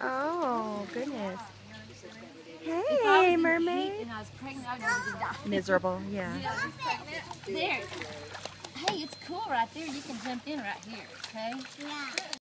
Oh, goodness. If I was Hey, in mermaid. heat and I was pregnant, I would have died. Miserable, yeah. There. Hey, it's cool right there. You can jump in right here, okay? Yeah.